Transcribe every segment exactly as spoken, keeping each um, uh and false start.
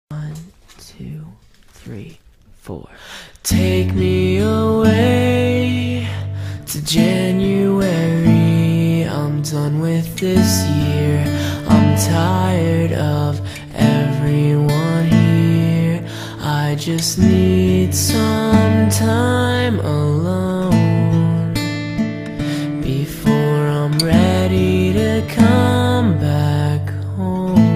One, two, three, four. Take me away to January. I'm done with this year. I'm tired of everyone here. I just need some time alone before I'm ready to come back home.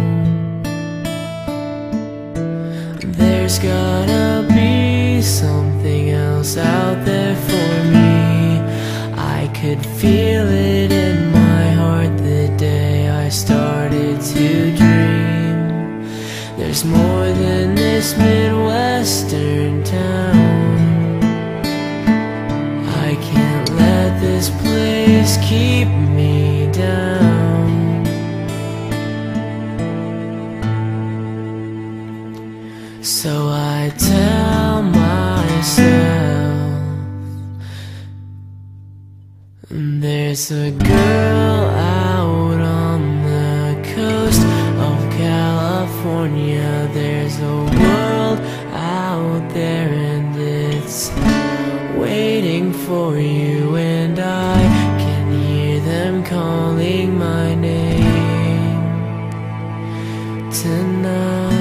There's gotta be something else out there for me. I could feel it in my heart the day I started to dream. There's more than this Midwestern town. I can't let this place keep me down. So I tell myself, there's a girl out on the coast of California. There's a world out there and it's waiting for you, and I can hear them calling my name tonight.